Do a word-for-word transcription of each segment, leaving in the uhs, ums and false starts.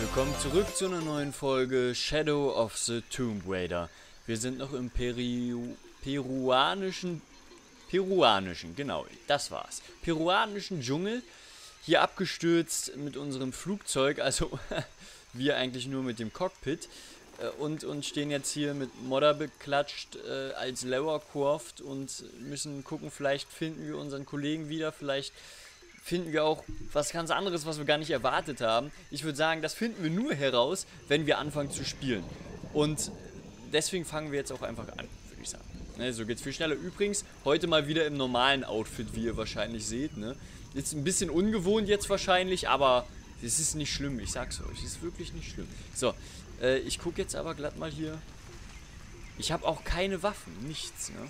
Willkommen zurück zu einer neuen Folge Shadow of the Tomb Raider. Wir sind noch im Peri peruanischen, peruanischen, genau, das war's. Peruanischen Dschungel, hier abgestürzt mit unserem Flugzeug, also wir eigentlich nur mit dem Cockpit. Und, und stehen jetzt hier mit Modder beklatscht äh, als Lara Croft und müssen gucken, vielleicht finden wir unseren Kollegen wieder, vielleicht finden wir auch was ganz anderes, was wir gar nicht erwartet haben. Ich würde sagen, das finden wir nur heraus, wenn wir anfangen zu spielen. Und deswegen fangen wir jetzt auch einfach an, würde ich sagen. Ne, so geht's viel schneller. Übrigens, heute mal wieder im normalen Outfit, wie ihr wahrscheinlich seht. Ne? Jetzt ein bisschen ungewohnt jetzt wahrscheinlich, aber es ist nicht schlimm, ich sag's euch, es ist wirklich nicht schlimm. So, äh, ich gucke jetzt aber glatt mal hier. Ich habe auch keine Waffen, nichts, ne?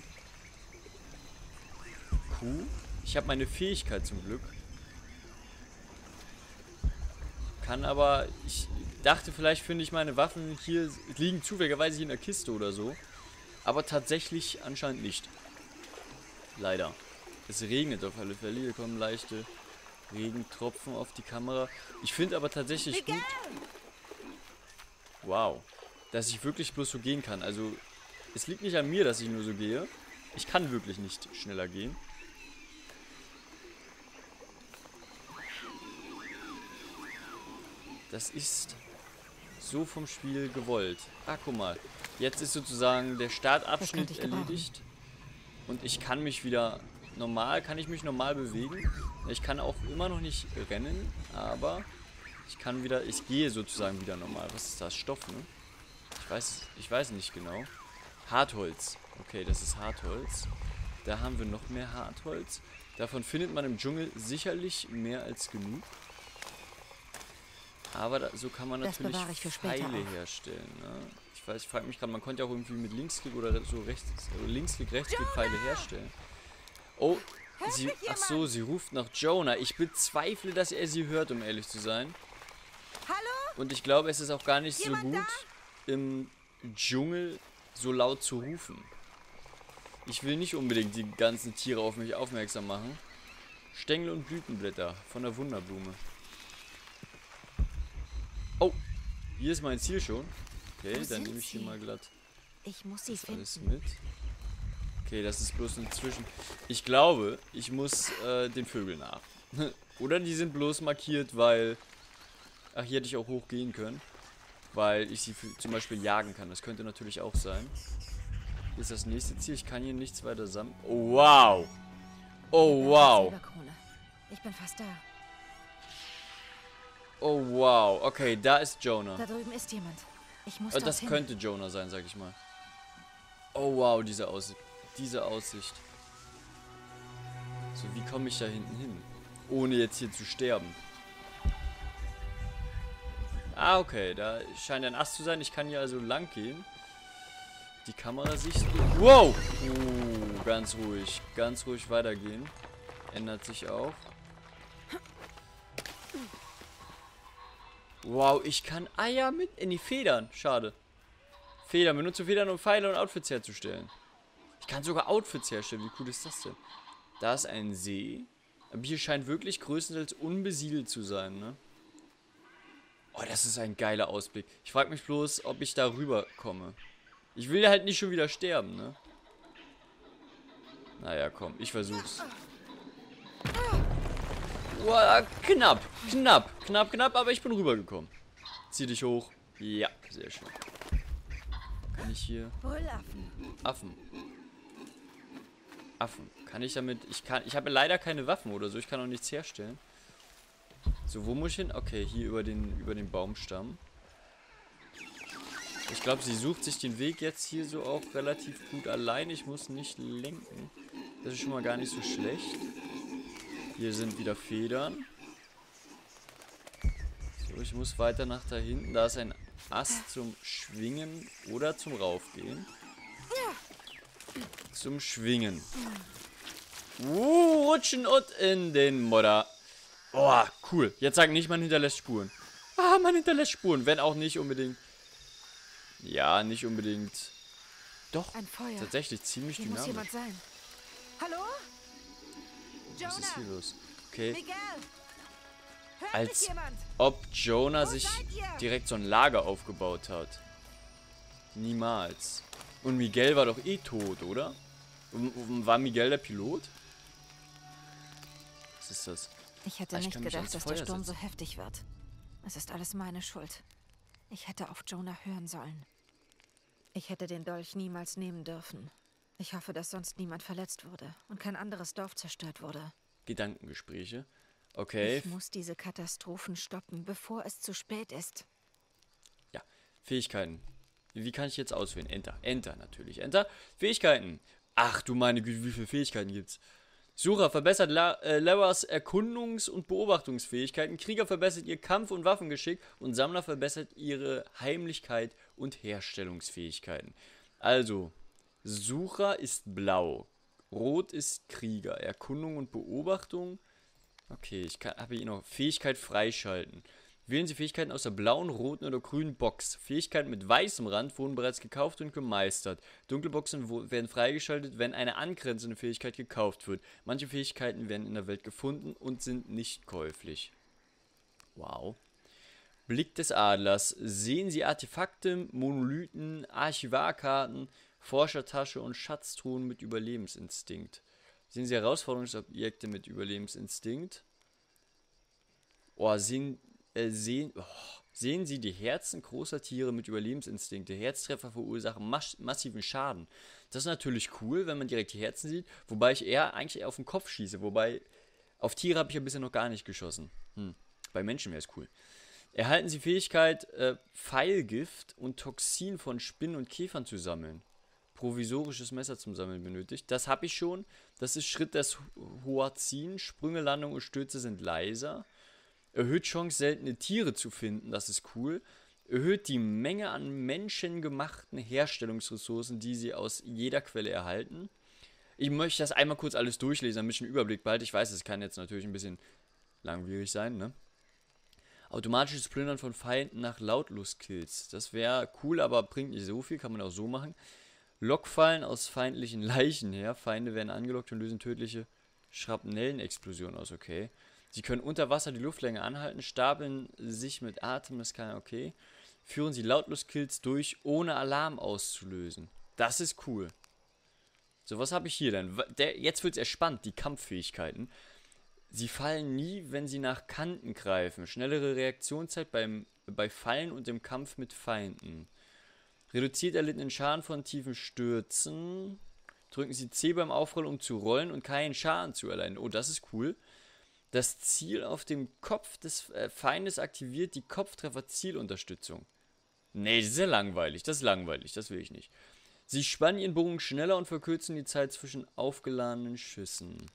Kuh. Ich habe meine Fähigkeit zum Glück. Kann aber, ich dachte, vielleicht finde ich meine Waffen hier, liegen zufälligerweise hier in der Kiste oder so. Aber tatsächlich anscheinend nicht. Leider. Es regnet auf alle Fälle, hier kommen leichte Regentropfen auf die Kamera. Ich finde aber tatsächlich gut, wow, dass ich wirklich bloß so gehen kann. Also, es liegt nicht an mir, dass ich nur so gehe. Ich kann wirklich nicht schneller gehen. Das ist so vom Spiel gewollt. Ah, guck mal. Jetzt ist sozusagen der Startabschnitt erledigt. Und ich kann mich wieder normal, kann ich mich normal bewegen. Ich kann auch immer noch nicht rennen, aber ich kann wieder, ich gehe sozusagen wieder normal. Was ist das? Stoff, ne? Ich weiß, ich weiß nicht genau. Hartholz. Okay, das ist Hartholz. Da haben wir noch mehr Hartholz. Davon findet man im Dschungel sicherlich mehr als genug. Aber da, so kann man natürlich Pfeile herstellen. Ne? Ich weiß, ich frage mich gerade, man konnte ja auch irgendwie mit Linksklick oder so rechts, also Linksklick, Rechtsklick Pfeile herstellen. Oh, sie, ach so, sie ruft nach Jonah. Ich bezweifle, dass er sie hört, um ehrlich zu sein. Und ich glaube, es ist auch gar nicht so gut, im Dschungel so laut zu rufen. Ich will nicht unbedingt die ganzen Tiere auf mich aufmerksam machen. Stängel und Blütenblätter von der Wunderblume. Oh, hier ist mein Ziel schon. Okay, dann nehme ich hier mal glatt ich muss sie das alles finden. mit. Okay, das ist bloß inzwischen. Ich glaube, ich muss äh, den Vögeln nach. Oder die sind bloß markiert, weil... Ach, hier hätte ich auch hochgehen können. Weil ich sie zum Beispiel jagen kann. Das könnte natürlich auch sein. Hier ist das nächste Ziel. Ich kann hier nichts weiter sammeln. Oh, wow. Oh, wow. Ich bin fast da. Oh, wow. Okay, da ist Jonah. Da drüben ist jemand. Ich muss Oh, das dorthin. könnte Jonah sein, sag ich mal. Oh, wow, diese Aussicht. Diese Aussicht. So, wie komme ich da hinten hin? Ohne jetzt hier zu sterben. Ah, okay. Da scheint ein Ast zu sein. Ich kann hier also lang gehen. Die Kamerasicht. Wow! Uh, ganz ruhig. Ganz ruhig weitergehen. Ändert sich auch. Wow, ich kann Eier mit in die Federn. Schade. Federn. Benutze Federn, um Pfeile und Outfits herzustellen. Ich kann sogar Outfits herstellen. Wie cool ist das denn? Da ist ein See. Aber hier scheint wirklich größtenteils unbesiedelt zu sein, ne? Oh, das ist ein geiler Ausblick. Ich frage mich bloß, ob ich da rüber komme. Ich will halt nicht schon wieder sterben, ne? Naja, komm. Ich versuch's. Wow, knapp. Knapp. Knapp, knapp. Aber ich bin rübergekommen. Zieh dich hoch. Ja, sehr schön. Kann ich hier... Affen. Affen. Kann ich damit... Ich kann... Ich habe leider keine Waffen oder so. Ich kann auch nichts herstellen. So, wo muss ich hin? Okay, hier über den, über den Baumstamm. Ich glaube, sie sucht sich den Weg jetzt hier so auch relativ gut allein. Ich muss nicht lenken. Das ist schon mal gar nicht so schlecht. Hier sind wieder Federn. So, ich muss weiter nach da hinten. Da ist ein Ast zum Schwingen oder zum Raufgehen. Zum Schwingen. Uh, rutschen und in den Modder. Oh, cool. Jetzt sagen nicht, man hinterlässt Spuren. Ah, man hinterlässt Spuren. Wenn auch nicht unbedingt. Ja, nicht unbedingt. Doch, ein Feuer. Tatsächlich ziemlich Hier dynamisch. muss jemand sein. Hallo? Was ist hier los? Okay. Miguel. Hört Als mich jemand? ob Jonah Wo sich seid ihr? direkt so ein Lager aufgebaut hat. Niemals. Und Miguel war doch eh tot, oder? War Miguel der Pilot? Was ist das? Ich hätte Ah, ich nicht kann mich ans gedacht, dass der Feuer Sturm so setzen. heftig wird. Es ist alles meine Schuld. Ich hätte auf Jonah hören sollen. Ich hätte den Dolch niemals nehmen dürfen. Ich hoffe, dass sonst niemand verletzt wurde und kein anderes Dorf zerstört wurde. Gedankengespräche. Okay. Ich muss diese Katastrophen stoppen, bevor es zu spät ist. Ja, Fähigkeiten. Wie kann ich jetzt auswählen? Enter. Enter natürlich. Enter. Fähigkeiten. Ach du meine Güte, wie viele Fähigkeiten gibt's? Sucher verbessert La äh, Laras Erkundungs- und Beobachtungsfähigkeiten. Krieger verbessert ihr Kampf- und Waffengeschick. Und Sammler verbessert ihre Heimlichkeit und Herstellungsfähigkeiten. Also, Sucher ist blau. Rot ist Krieger. Erkundung und Beobachtung. Okay, ich habe hier noch Fähigkeit freischalten. Wählen Sie Fähigkeiten aus der blauen, roten oder grünen Box. Fähigkeiten mit weißem Rand wurden bereits gekauft und gemeistert. Dunkle Boxen werden freigeschaltet, wenn eine angrenzende Fähigkeit gekauft wird. Manche Fähigkeiten werden in der Welt gefunden und sind nicht käuflich. Wow. Blick des Adlers. Sehen Sie Artefakte, Monolithen, Archivarkarten, Forschertasche und Schatztruhen mit Überlebensinstinkt. Sehen Sie Herausforderungsobjekte mit Überlebensinstinkt. Oh, sehen, äh, sehen, oh, sehen Sie die Herzen großer Tiere mit Überlebensinstinkte. Herztreffer verursachen mas massiven Schaden. Das ist natürlich cool, wenn man direkt die Herzen sieht. Wobei ich eher eigentlich eher auf den Kopf schieße. Wobei, auf Tiere habe ich ja bisher noch gar nicht geschossen. Hm, bei Menschen wäre es cool. Erhalten Sie Fähigkeit, äh, Pfeilgift und Toxin von Spinnen und Käfern zu sammeln. Provisorisches Messer zum Sammeln benötigt. Das habe ich schon. Das ist Schritt des Hoazin. Sprünge, Landung und Stürze sind leiser. Erhöht Chance, seltene Tiere zu finden. Das ist cool. Erhöht die Menge an menschengemachten Herstellungsressourcen, die sie aus jeder Quelle erhalten. Ich möchte das einmal kurz alles durchlesen, damit ich einen Überblick behalte. Ich weiß, es kann jetzt natürlich ein bisschen langwierig sein, ne? Automatisches Plündern von Feinden nach Lautlust-Kills. Das wäre cool, aber bringt nicht so viel. Kann man auch so machen. Lockfallen aus feindlichen Leichen her. Feinde werden angelockt und lösen tödliche Schrapnellenexplosionen aus. Okay. Sie können unter Wasser die Luftlänge anhalten, stapeln sich mit Atem. Das kann okay. Führen Sie Lautlust-Kills durch, ohne Alarm auszulösen. Das ist cool. So, was habe ich hier denn? Der, jetzt wird es erspannend, die Kampffähigkeiten. Sie fallen nie, wenn sie nach Kanten greifen. Schnellere Reaktionszeit beim, bei Fallen und im Kampf mit Feinden. Reduziert erlittenen Schaden von tiefen Stürzen. Drücken Sie C beim Aufrollen, um zu rollen und keinen Schaden zu erleiden. Oh, das ist cool. Das Ziel auf dem Kopf des äh, Feindes aktiviert die Kopftreffer-Zielunterstützung. Nee, das ist ja langweilig. Das ist langweilig. Das will ich nicht. Sie spannen Ihren Bogen schneller und verkürzen die Zeit zwischen aufgeladenen Schüssen.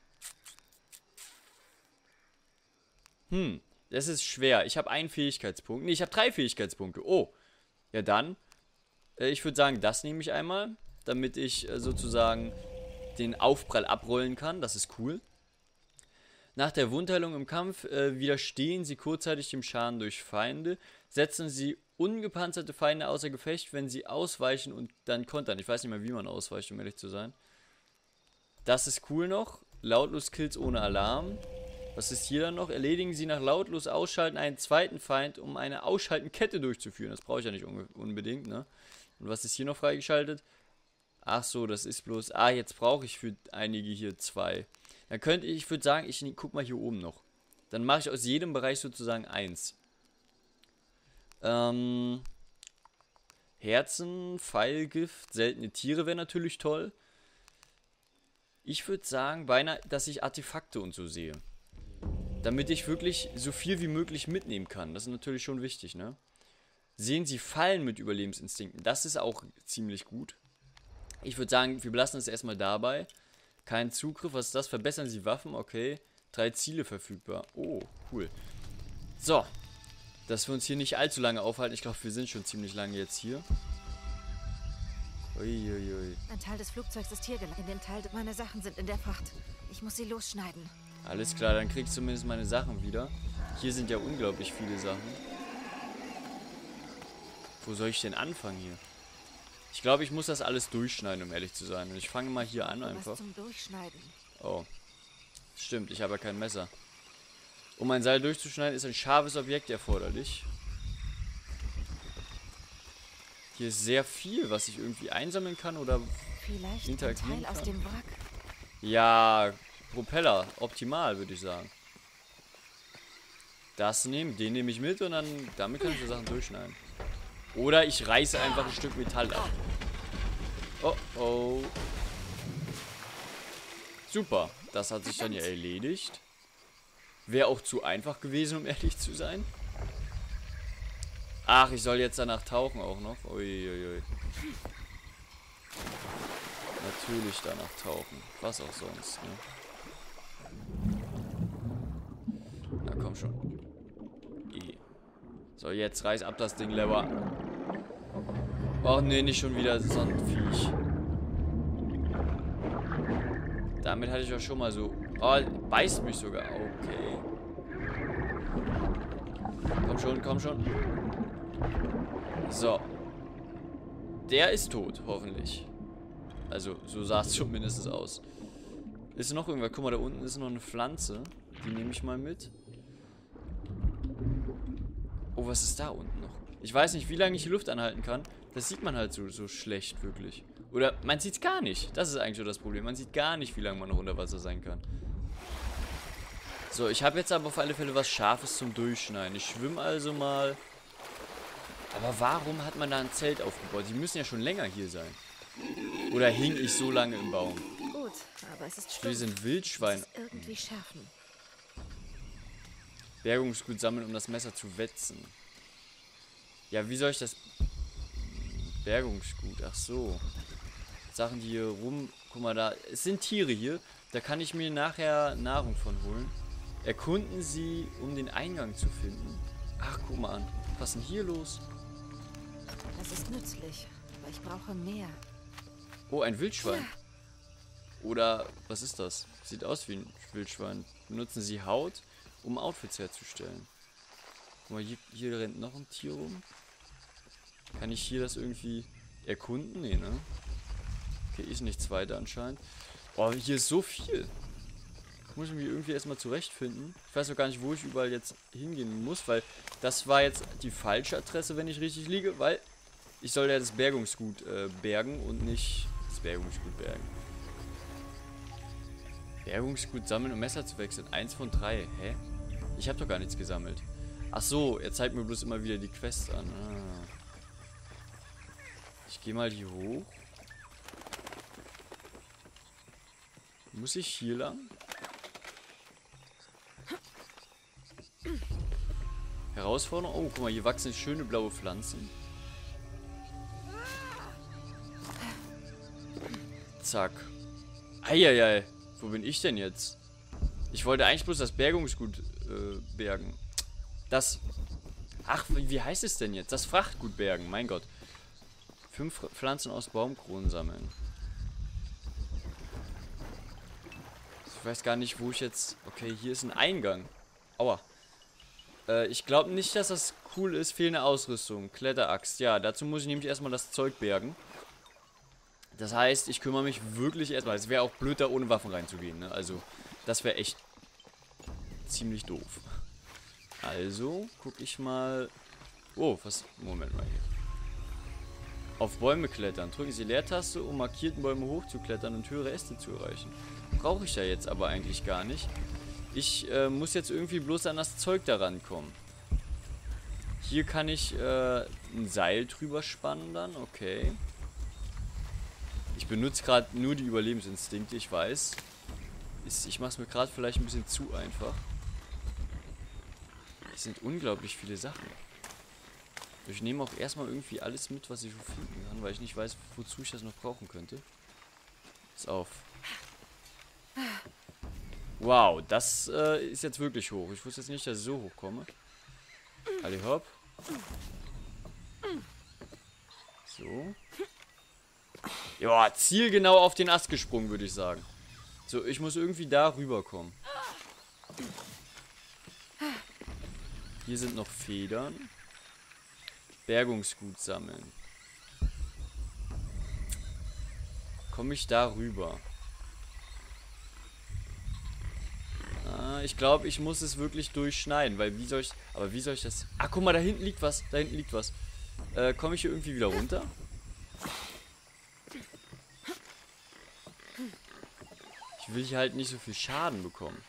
Hm, das ist schwer. Ich habe einen Fähigkeitspunkt. Nee, ich habe drei Fähigkeitspunkte. Oh. Ja dann. Äh, ich würde sagen, das nehme ich einmal. Damit ich äh, sozusagen den Aufprall abrollen kann. Das ist cool. Nach der Wundheilung im Kampf äh, widerstehen sie kurzzeitig dem Schaden durch Feinde. Setzen sie ungepanzerte Feinde außer Gefecht, wenn sie ausweichen und dann kontern. Ich weiß nicht mehr, wie man ausweicht, um ehrlich zu sein. Das ist cool noch. Lautlos-Kills ohne Alarm. Was ist hier dann noch? Erledigen Sie nach lautlos Ausschalten einen zweiten Feind, um eine Ausschaltenkette durchzuführen. Das brauche ich ja nicht un unbedingt, ne? Und was ist hier noch freigeschaltet? Ach so, das ist bloß... Ah, jetzt brauche ich für einige hier zwei. Dann könnte ich, ich würde sagen, ich guck mal hier oben noch. Dann mache ich aus jedem Bereich sozusagen eins. Ähm... Herzen, Pfeilgift, seltene Tiere wäre natürlich toll. Ich würde sagen, beinahe, dass ich Artefakte und so sehe. Damit ich wirklich so viel wie möglich mitnehmen kann. Das ist natürlich schon wichtig, ne? Sehen Sie Fallen mit Überlebensinstinkten. Das ist auch ziemlich gut. Ich würde sagen, wir belassen es erstmal dabei. Kein Zugriff. Was ist das? Verbessern Sie Waffen. Okay. Drei Ziele verfügbar. Oh, cool. So. Dass wir uns hier nicht allzu lange aufhalten. Ich glaube, wir sind schon ziemlich lange jetzt hier. Uiuiui. Ui. Ein Teil des Flugzeugs ist hier gelandet. In den Teil meiner Sachen sind in der Fracht. Ich muss sie losschneiden. Alles klar, dann krieg ich zumindest meine Sachen wieder. Hier sind ja unglaublich viele Sachen. Wo soll ich denn anfangen hier? Ich glaube, ich muss das alles durchschneiden, um ehrlich zu sein. Und ich fange mal hier an einfach. Was zum Durchschneiden. Oh. Stimmt, ich habe ja kein Messer. Um ein Seil durchzuschneiden, ist ein scharfes Objekt erforderlich. Hier ist sehr viel, was ich irgendwie einsammeln kann oder Vielleicht ein interagieren Teil aus kann. dem Wrack. Ja, Propeller. Optimal, würde ich sagen. Das nehmen, den nehme ich mit und dann damit kann ich die Sachen durchschneiden. Oder ich reiße einfach ein Stück Metall ab. Oh, oh. Super, das hat sich dann ja erledigt. Wäre auch zu einfach gewesen, um ehrlich zu sein. Ach, ich soll jetzt danach tauchen auch noch. Uiuiui. Natürlich danach tauchen. Was auch sonst, ne? Na komm schon. E. So, jetzt reiß ab das Ding, Lever. Oh ne, nicht schon wieder so ein Viech. Damit hatte ich auch schon mal so... Oh, beißt mich sogar. Okay. Komm schon, komm schon. So. Der ist tot, hoffentlich. Also, so sah es zumindest aus. Ist noch irgendwas? Guck mal, da unten ist noch eine Pflanze. Die nehme ich mal mit. Oh, was ist da unten noch? Ich weiß nicht, wie lange ich die Luft anhalten kann. Das sieht man halt so, so schlecht, wirklich. Oder man sieht es gar nicht. Das ist eigentlich so das Problem. Man sieht gar nicht, wie lange man noch unter Wasser sein kann. So, ich habe jetzt aber auf alle Fälle was Scharfes zum Durchschneiden. Ich schwimme also mal. Aber warum hat man da ein Zelt aufgebaut? Die müssen ja schon länger hier sein. Oder hing ich so lange im Baum? Gut, aber es ist stumpf. Wir sind Wildschwein. Irgendwie schärfen. Bergungsgut sammeln, um das Messer zu wetzen. Ja, wie soll ich das... Bergungsgut, ach so. Sachen, die hier rum... Guck mal, da... Es sind Tiere hier. Da kann ich mir nachher Nahrung von holen. Erkunden Sie, um den Eingang zu finden. Ach, guck mal an. Was ist denn hier los? Das ist nützlich, aber ich brauche mehr. Oh, ein Wildschwein. Oder, was ist das? Sieht aus wie ein Wildschwein. Benutzen Sie Haut, um Outfits herzustellen. Guck mal, hier, hier rennt noch ein Tier rum. Kann ich hier das irgendwie erkunden? Nee, ne? Okay, ist nichts weiter anscheinend. Oh, hier ist so viel. Ich muss mich irgendwie erstmal zurechtfinden. Ich weiß noch gar nicht, wo ich überall jetzt hingehen muss, weil das war jetzt die falsche Adresse, wenn ich richtig liege, weil ich soll ja das Bergungsgut äh, bergen und nicht das Bergungsgut bergen. Bergungsgut sammeln und Messer zu wechseln. Eins von drei. Hä? Ich habe doch gar nichts gesammelt. Ach so, er zeigt mir bloß immer wieder die Quests an. Ah. Ich gehe mal hier hoch. Muss ich hier lang? Herausforderung. Oh, guck mal, hier wachsen schöne blaue Pflanzen. Zack. Eieiei. Wo bin ich denn jetzt? Ich wollte eigentlich bloß das Bergungsgut äh, bergen. Das... Ach, wie heißt es denn jetzt? Das Frachtgut bergen, mein Gott. Fünf Pflanzen aus Baumkronen sammeln. Ich weiß gar nicht, wo ich jetzt... Okay, hier ist ein Eingang. Aua. Äh, ich glaube nicht, dass das cool ist. Fehlende Ausrüstung. Kletteraxt. Ja, dazu muss ich nämlich erstmal das Zeug bergen. Das heißt, ich kümmere mich wirklich erstmal. Es wäre auch blöd, da ohne Waffen reinzugehen, ne? Also, das wäre echt ziemlich doof. Also, gucke ich mal... Oh, was... Moment mal hier. Auf Bäume klettern. Drücken Sie Leertaste, um markierten Bäume hochzuklettern und höhere Äste zu erreichen. Brauche ich ja jetzt aber eigentlich gar nicht. Ich äh, muss jetzt irgendwie bloß an das Zeug daran kommen. Hier kann ich äh, ein Seil drüber spannen dann. Okay. Ich benutze gerade nur die Überlebensinstinkte, ich weiß. Ist, ich mache es mir gerade vielleicht ein bisschen zu einfach. Es sind unglaublich viele Sachen. Ich nehme auch erstmal irgendwie alles mit, was ich so finden kann, weil ich nicht weiß, wozu ich das noch brauchen könnte. Pass auf. Wow, das äh, ist jetzt wirklich hoch. Ich wusste jetzt nicht, dass ich so hoch komme. Alle hopp. So. Ja, zielgenau auf den Ast gesprungen, würde ich sagen. So, ich muss irgendwie da rüberkommen. Hier sind noch Federn. Bergungsgut sammeln. Komme ich da rüber? Ah, Äh, ich glaube, ich muss es wirklich durchschneiden, weil wie soll ich... Aber wie soll ich das... Ah, guck mal, da hinten liegt was. Da hinten liegt was. Äh, komme ich hier irgendwie wieder runter? Ich will hier halt nicht so viel Schaden bekommen.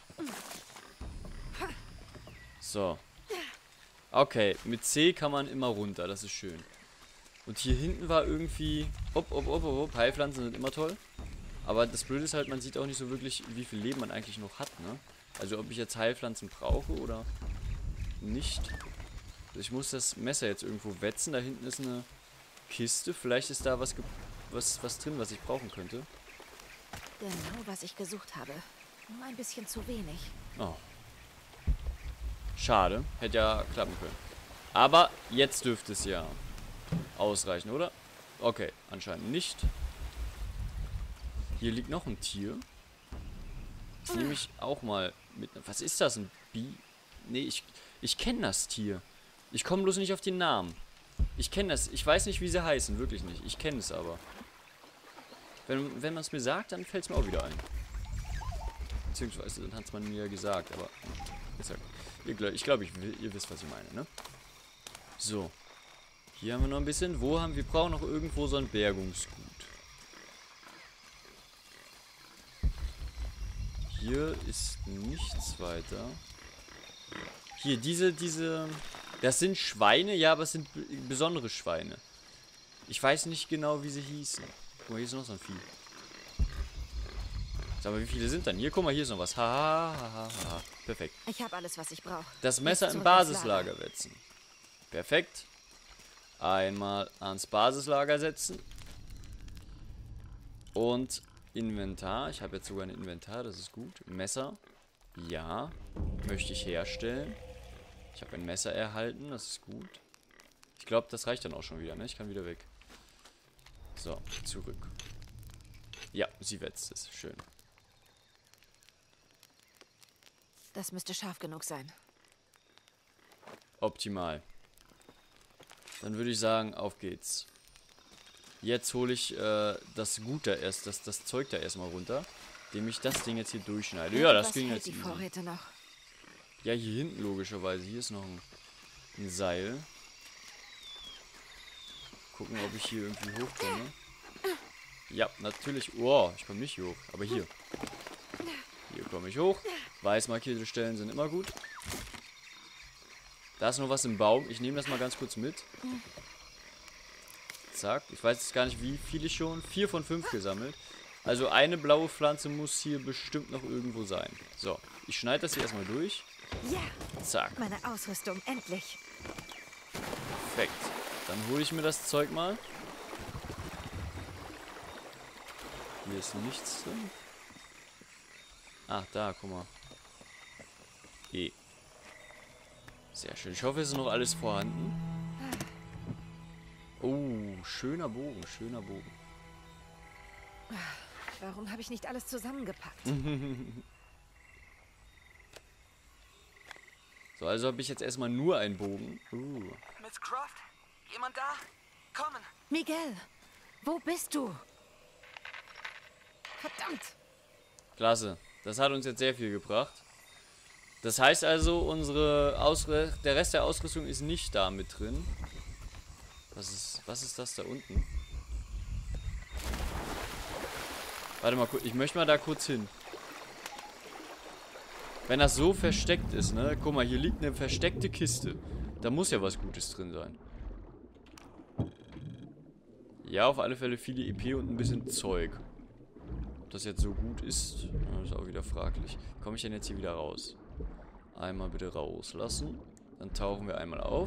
So. Okay, mit C kann man immer runter, das ist schön. Und hier hinten war irgendwie... Op, op, op, op, Heilpflanzen sind immer toll. Aber das Blöde ist halt, man sieht auch nicht so wirklich, wie viel Leben man eigentlich noch hat, ne? Also ob ich jetzt Heilpflanzen brauche oder nicht. Ich muss das Messer jetzt irgendwo wetzen. Da hinten ist eine Kiste. Vielleicht ist da was, was, was drin, was ich brauchen könnte. Genau, was ich gesucht habe. Nur ein bisschen zu wenig. Oh. Schade. Hätte ja klappen können. Aber jetzt dürfte es ja ausreichen, oder? Okay, anscheinend nicht. Hier liegt noch ein Tier. Das nehme ich auch mal mit. Was ist das? Ein Bi? Nee, ich, ich kenne das Tier. Ich komme bloß nicht auf den Namen. Ich kenne das. Ich weiß nicht, wie sie heißen. Wirklich nicht. Ich kenne es aber. Wenn, wenn man es mir sagt, dann fällt es mir auch wieder ein. Beziehungsweise, dann hat es man mir ja gesagt. Aber ich glaube, ich glaub, ich, ihr wisst, was ich meine, ne? So. Hier haben wir noch ein bisschen. Wo haben wir? Wir brauchen noch irgendwo so ein Bergungsgut. Hier ist nichts weiter. Hier, diese, diese... Das sind Schweine, ja, aber es sind besondere Schweine. Ich weiß nicht genau, wie sie hießen. Guck mal, hier ist noch so ein Vieh. Sag mal, wie viele sind dann? Hier, guck mal, hier ist noch was. Ha, ha, ha, ha. Perfekt. Ich habe alles, was ich brauche. Das Messer im Basislager setzen. Perfekt. Einmal ans Basislager setzen. Und Inventar. Ich habe jetzt sogar ein Inventar, das ist gut. Messer. Ja. Möchte ich herstellen. Ich habe ein Messer erhalten, das ist gut. Ich glaube, das reicht dann auch schon wieder, ne? Ich kann wieder weg. So, zurück. Ja, sie wetzt es. Schön. Das müsste scharf genug sein. Optimal. Dann würde ich sagen, auf geht's. Jetzt hole ich äh, das Gut da erst, das, das Zeug da erstmal runter, indem ich das Ding jetzt hier durchschneide. Ja, das ging jetzt die easy. Vorräte noch? Ja, hier hinten logischerweise. Hier ist noch ein, ein Seil. Gucken, ob ich hier irgendwie hochkomme. Ja, natürlich. Oh, ich komme nicht hier hoch. Aber hier. Hier komme ich hoch. Weiß markierte Stellen sind immer gut. Da ist noch was im Baum. Ich nehme das mal ganz kurz mit. Zack. Ich weiß jetzt gar nicht, wie viele schon. Vier von fünf gesammelt. Also eine blaue Pflanze muss hier bestimmt noch irgendwo sein. So, ich schneide das hier erstmal durch. Ja. Zack. Meine Ausrüstung, endlich. Perfekt. Dann hole ich mir das Zeug mal. Hier ist nichts drin. Ach, da, guck mal. E. Sehr schön. Ich hoffe, es ist noch alles vorhanden. Oh, schöner Bogen, schöner Bogen. Warum habe ich nicht alles zusammengepackt? So, also habe ich jetzt erstmal nur einen Bogen. Uh. Miss Croft? Jemand da? Kommen! Miguel, wo bist du? Verdammt! Klasse. Das hat uns jetzt sehr viel gebracht. Das heißt also, unsere Ausrüstung, der Rest der Ausrüstung ist nicht da mit drin. Was ist, was ist das da unten? Warte mal kurz, ich möchte mal da kurz hin. Wenn das so versteckt ist, ne? Guck mal, hier liegt eine versteckte Kiste. Da muss ja was Gutes drin sein. Ja, auf alle Fälle viele E P und ein bisschen Zeug. Ob das jetzt so gut ist, ist auch wieder fraglich. Komme ich denn jetzt hier wieder raus? Einmal bitte rauslassen. Dann tauchen wir einmal auf.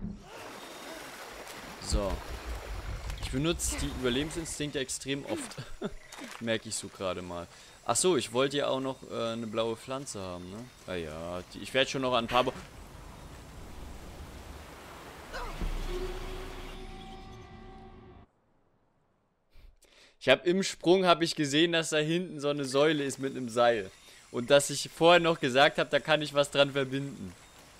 So. Ich benutze die Überlebensinstinkte extrem oft. Merke ich so gerade mal. Ach so, ich wollte ja auch noch äh, eine blaue Pflanze haben, ne? Ah ja, die, ich werde schon noch ein paar... Bo ich habe im Sprung habe ich gesehen, dass da hinten so eine Säule ist mit einem Seil. Und dass ich vorher noch gesagt habe, da kann ich was dran verbinden.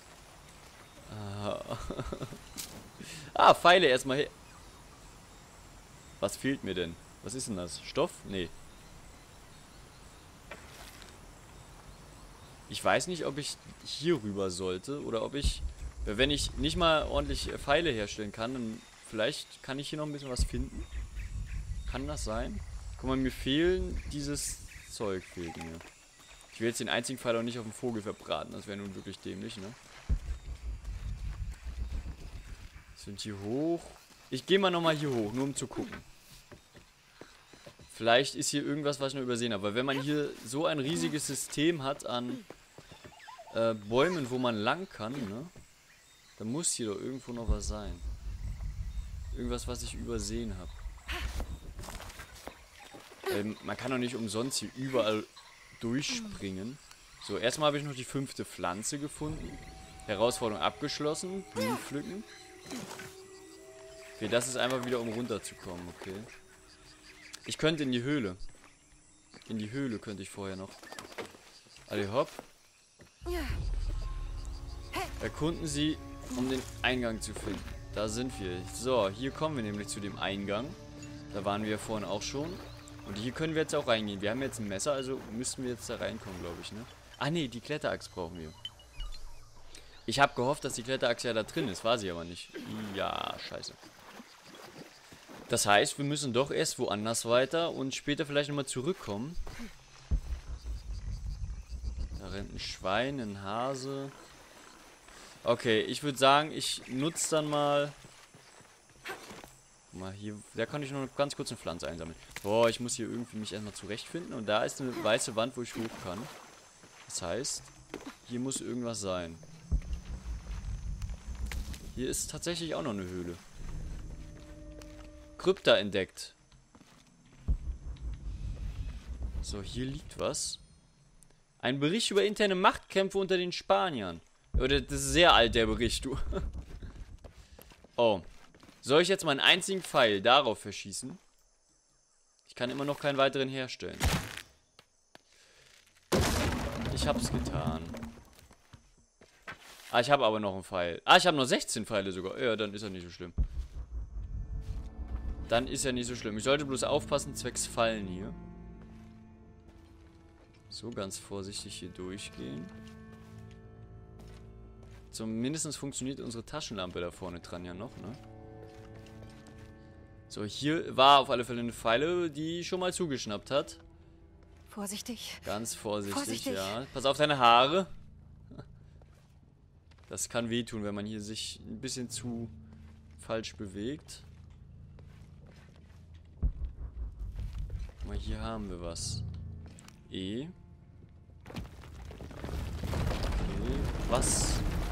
Ah, ah Pfeile erstmal her. Was fehlt mir denn? Was ist denn das? Stoff? Nee. Ich weiß nicht, ob ich hier rüber sollte oder ob ich, wenn ich nicht mal ordentlich Pfeile herstellen kann, dann vielleicht kann ich hier noch ein bisschen was finden. Kann das sein? Guck mal, mir fehlen dieses Zeug, fehlt mir. Ich will jetzt den einzigen Pfeil auch nicht auf den Vogel verbraten, das wäre nun wirklich dämlich, ne? Sind hier hoch? Ich gehe mal nochmal hier hoch, nur um zu gucken. Vielleicht ist hier irgendwas, was ich noch übersehen habe. Weil wenn man hier so ein riesiges System hat an äh, Bäumen, wo man lang kann, ne? Dann muss hier doch irgendwo noch was sein. Irgendwas, was ich übersehen habe. Ähm, man kann doch nicht umsonst hier überall durchspringen. So, erstmal habe ich noch die fünfte Pflanze gefunden. Herausforderung abgeschlossen. Blumen pflücken. Okay, das ist einfach wieder, um runterzukommen, okay. Ich könnte in die Höhle. In die Höhle könnte ich vorher noch. Alle hopp. Erkunden Sie, um den Eingang zu finden. Da sind wir. So, hier kommen wir nämlich zu dem Eingang. Da waren wir vorhin auch schon. Und hier können wir jetzt auch reingehen. Wir haben jetzt ein Messer, also müssten wir jetzt da reinkommen, glaube ich, ne? Ah, ne, die Kletterachs brauchen wir. Ich habe gehofft, dass die Kletterachs ja da drin ist. War sie aber nicht. Ja, scheiße. Das heißt, wir müssen doch erst woanders weiter und später vielleicht nochmal zurückkommen. Da rennt ein Schwein, ein Hase. Okay, ich würde sagen, ich nutze dann mal... Guck mal, hier, da kann ich noch ganz kurz eine Pflanze einsammeln. Boah, ich muss hier irgendwie mich erstmal zurechtfinden. Und da ist eine weiße Wand, wo ich hoch kann. Das heißt, hier muss irgendwas sein. Hier ist tatsächlich auch noch eine Höhle. Krypta entdeckt. So, hier liegt was. Ein Bericht über interne Machtkämpfe unter den Spaniern. Oder das ist sehr alt, der Bericht, du. Oh. Soll ich jetzt meinen einzigen Pfeil darauf verschießen? Ich kann immer noch keinen weiteren herstellen. Ich hab's getan. Ah, ich habe aber noch einen Pfeil. Ah, ich habe noch sechzehn Pfeile sogar. Ja, dann ist ja nicht so schlimm. Dann ist ja nicht so schlimm. Ich sollte bloß aufpassen, zwecks Fallen hier. So, ganz vorsichtig hier durchgehen. Zumindest funktioniert unsere Taschenlampe da vorne dran ja noch, ne? So, hier war auf alle Fälle eine Pfeile, die schon mal zugeschnappt hat. Vorsichtig. Ganz vorsichtig, Vorsichtig. ja. Pass auf deine Haare. Das kann wehtun, wenn man hier sich ein bisschen zu falsch bewegt. Guck mal, hier haben wir was. E. Okay, was?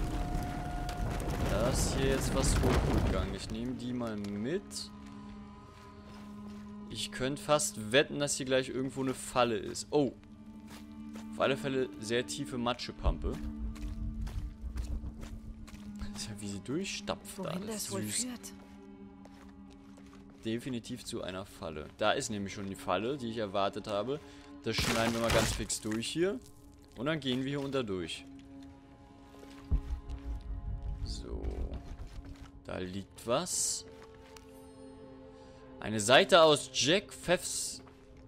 Da ist hier jetzt was hochgegangen. Ich nehme die mal mit. Ich könnte fast wetten, dass hier gleich irgendwo eine Falle ist. Oh. Auf alle Fälle sehr tiefe Matschepampe. Ja, wie sie durchstapft. Wohin da. das, das wohl führt? Definitiv zu einer Falle. Da ist nämlich schon die Falle, die ich erwartet habe. Das schneiden wir mal ganz fix durch hier. Und dann gehen wir hier unter durch. So. Da liegt was. Eine Seite aus Jack Pfeffs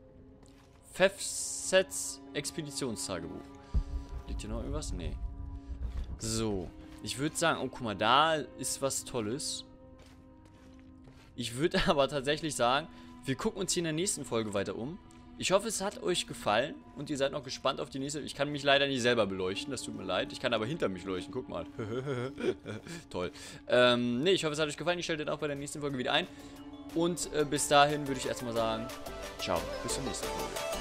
Pfeffsets Expeditionstagebuch. Liegt hier noch irgendwas? Nee. So. Ich würde sagen, oh, guck mal, da ist was Tolles. Ich würde aber tatsächlich sagen, wir gucken uns hier in der nächsten Folge weiter um. Ich hoffe, es hat euch gefallen und ihr seid noch gespannt auf die nächste. Ich kann mich leider nicht selber beleuchten, das tut mir leid. Ich kann aber hinter mich leuchten, guck mal. Toll. Ähm, nee, ich hoffe, es hat euch gefallen. Ich stelle dann auch bei der nächsten Folge wieder ein. Und äh, bis dahin würde ich erstmal sagen, ciao, bis zur nächsten Folge.